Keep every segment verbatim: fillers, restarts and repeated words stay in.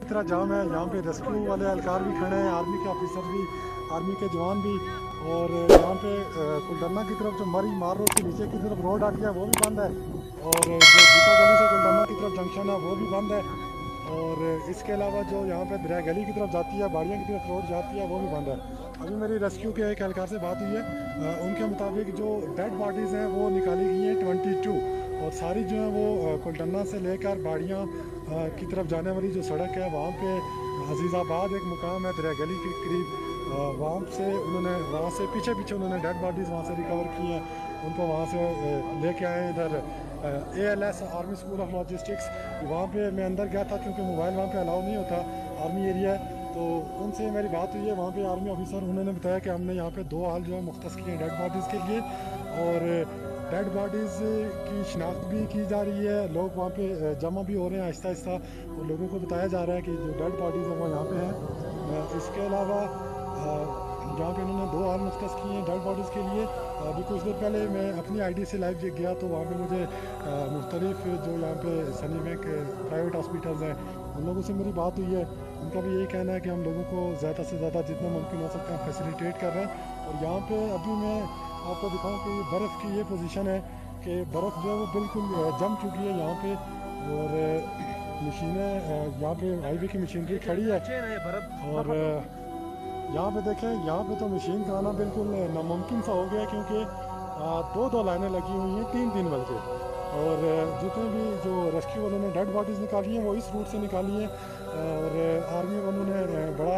तरह जाम है। यहाँ पे रेस्क्यू वाले एहलकार भी खड़े हैं, आर्मी के ऑफिसर भी, आर्मी के जवान भी। और यहाँ पे कुलडन्ना की तरफ जो मरी मार रोड के नीचे की तरफ रोड आती है वो भी बंद है, और जो भीका गली से कुलडन्ना की तरफ जंक्शन है वो भी बंद है। और इसके अलावा जो यहाँ पे दरिया गली की तरफ जाती है, बाड़ियाँ की तरफ रोड जाती है वो भी बंद है। अभी मेरी रेस्क्यू के एक एहलकार से बात हुई है, आ, उनके मुताबिक जो डेड बॉडीज़ हैं वो निकाली गई हैं ट्वेंटी टू, और सारी जो है वो कुलडन्ना से लेकर बाड़ियाँ की तरफ जाने वाली जो सड़क है वहाँ पे अजीज़ाबाद एक मुकाम है दरिया गली के करीब, वहाँ से उन्होंने वहाँ से पीछे पीछे उन्होंने डेड बॉडीज़ वहाँ से रिकवर की हैं, उनको वहाँ से लेके आए इधर A L S army school of logistics. वहाँ पे मैं अंदर गया था क्योंकि मोबाइल वहाँ पे अलाउ नहीं होता, आर्मी एरिया है। तो उनसे मेरी बात हुई है, वहाँ पे आर्मी ऑफिसर, उन्होंने बताया कि हमने यहाँ पे दो हाल जो है मुख्तस किए हैं डेड बॉडीज़ के लिए, और डेड बॉडीज़ की शिनाख्त भी की जा रही है, लोग वहाँ पे जमा भी हो रहे हैं आहिस्ता आहिस्ता, और लोगों को बताया जा रहा है कि जो डेड बॉडीज़ हैं वो यहाँ पे हैं। इसके अलावा जहाँ पे इन्होंने दो हाल मुख्तस किए हैं डेड बॉडीज़ के लिए, अभी कुछ देर पहले मैं अपनी आई डी से लाइव गया तो वहाँ पे मुझे मुख्तलिफ जो यहाँ पे सनी बैंक प्राइवेट हॉस्पिटल्स हैं उन लोगों से मेरी बात हुई है। उनका भी यही कहना है कि हम लोगों को ज़्यादा से ज़्यादा जितना मुमकिन हो सकता है फैसिलिटेट कर रहे हैं। और यहाँ पे अभी मैं आपको दिखाऊँ कि बर्फ़ की ये पोजीशन है कि बर्फ़ जो है वो बिल्कुल जम चुकी है यहाँ पे, और मशीनें यहाँ पे हाईवे की मशीनरी खड़ी है, और यहाँ पे देखें, यहाँ पे तो मशीन का आना बिल्कुल नामुमकिन सा हो गया, क्योंकि दो दो लाइनें लगी हुई हैं तीन तीन बल्कि, और जितने भी जो रेस्क्यू वालों ने डेड बॉडीज़ निकाली हैं वो इस रूट से निकाली हैं। और आर्मी वालों ने बड़ा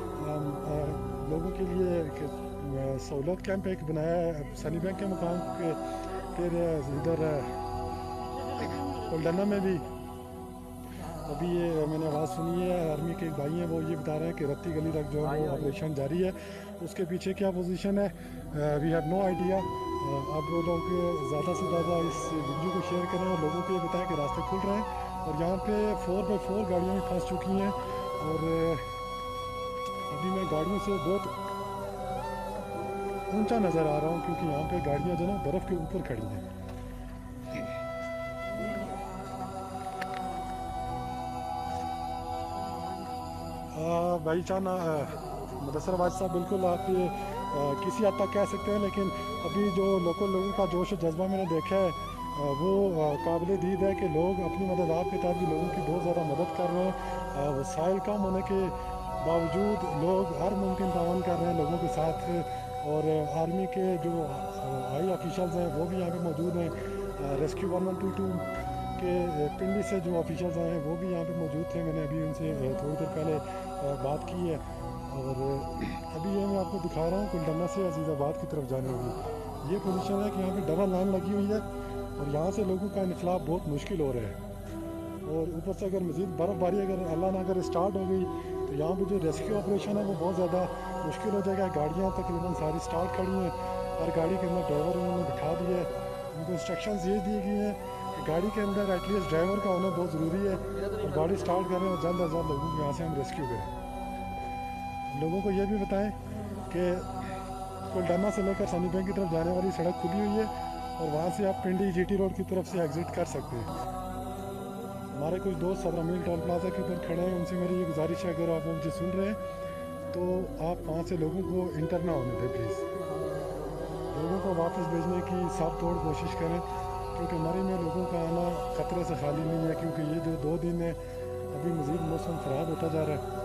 लोगों के लिए सहूलत कैंप एक बनाया है सनी बैंक के मुकाम के, फिर इधर कुलडन्ना में भी अभी ये मैंने आवाज़ सुनी है, आर्मी के भाई हैं वो ये बता रहे हैं कि रत्ती गली तक जो है वो ऑपरेशन जारी है। उसके पीछे क्या पोजीशन है वी हैव नो आइडिया। आप लोग ज़्यादा से ज़्यादा इस वीडियो को शेयर करें और लोगों को ये बताएं कि रास्ते खुल रहे हैं। और यहाँ पे फोर बाई फोर गाड़ियाँ भी फंस चुकी हैं, और अभी मैं गाड़ियों से बहुत ऊंचा नज़र आ रहा हूँ क्योंकि यहाँ पे गाड़ियाँ जो ना बर्फ़ के ऊपर खड़ी हैं। भाई चाना मुदस्सर वाज साहब, बिल्कुल आप ये आ, किसी हद तक कह सकते हैं, लेकिन अभी जो लोकल लोगों का जोश जज्बा मैंने देखा है आ, वो काबिल दीद है कि लोग अपनी मदद आपके तहत भी लोगों की बहुत ज़्यादा मदद कर रहे हैं। वसाइल कम होने के बावजूद लोग हर मुमकिन तावन कर रहे हैं लोगों के साथ, और आर्मी के जो हाई ऑफिशल्स हैं वो भी यहाँ पे मौजूद हैं। Rescue one one two two के पिंडी से जो ऑफिशल्स आए हैं वो भी यहाँ पे मौजूद थे, मैंने अभी उनसे थोड़ी देर पहले बात की है। और अभी ये मैं आपको दिखा रहा हूँ कुलडन्ना से अजीज़ाबाद की तरफ जाने वाली ये पोजीशन है कि यहाँ पे डबल लाइन लगी हुई है, और यहाँ से लोगों का इनकलाब बहुत मुश्किल हो रहा है। और ऊपर से अगर मज़ीद बर्फ़बारी अगर अल्लाह ना अगर स्टार्ट हो गई तो यहाँ पर जो रेस्क्यू ऑपरेशन है वो बहुत ज़्यादा मुश्किल हो जाएगा। गाड़ियाँ तकरीबन सारी स्टार्ट खड़ी हैं, हर गाड़ी के अंदर ड्राइवर उन्होंने बिठा दिया है, उनको इंस्ट्रक्शंस ये दी गई हैं कि गाड़ी के अंदर एटलीस्ट ड्राइवर का होना बहुत ज़रूरी है, और गाड़ी स्टार्ट करें और जल्द अज जल्द लोगों को यहाँ से हम रेस्क्यू करें। लोगों को ये भी बताएं कि कुलडन्ना से लेकर सनी बैंक की तरफ जाने वाली सड़क खुली हुई है, और वहाँ से आप पिंडी जीटी रोड की तरफ से एग्ज़िट कर सकते हैं। हमारे कुछ दोस्त सदर मील टोल प्लाजा के ऊपर खड़े हैं, उनसे मेरी ये गुजारिश है अगर आप मुझे सुन रहे हैं तो आप वहाँ से लोगों को इंटर ना होने दें प्लीज़, लोगों को वापस भेजने की सब तोड़ कोशिश करें, क्योंकि मरी में लोगों का आना ख़तरे से खाली नहीं है। क्योंकि ये जो दो दिन है अभी मज़ीद मौसम ख़राब होता जा रहा है,